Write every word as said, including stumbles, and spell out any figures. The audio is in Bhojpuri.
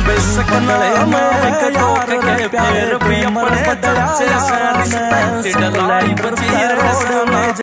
बेसकना मैं यार के फिर भी अपने दिल से रिस्पेक्ट डलाई